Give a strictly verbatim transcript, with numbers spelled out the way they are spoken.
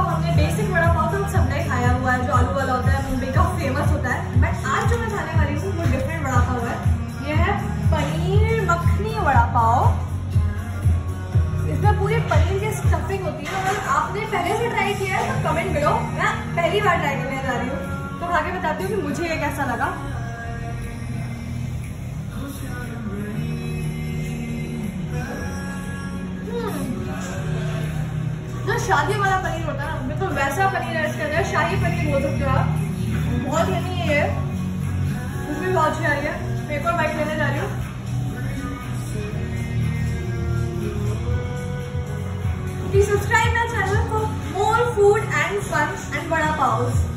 हमने बेसिक वड़ा पाव तो सबने खाया हुआ है, जो आलू वाला होता है, मुंबई का फेमस होता है। बट आज जो मैं खाने वाली हूँ वो डिफरेंट वड़ा पाव है। ये है पनीर मखनी वड़ा पाव। इसमें पूरी पनीर की स्टफिंग होती है। अगर आपने पहले से ट्राई किया है तो कमेंट करो। मैं पहली बार ट्राई करने जा रही हूँ, तो खा के बताती हूँ कि मुझे ये कैसा लगा। जो शादी वाला पनीर होता है ना, बिल्कुल तो वैसा पनीर है इसके अंदर। शाही पनीर बोल सकते हो आप। बहुत यही है, भी बहुत अच्छी आ रही है। एक और बाइट लेने जा रही हूँ। Please subscribe my channel for more food and fun and vada paos.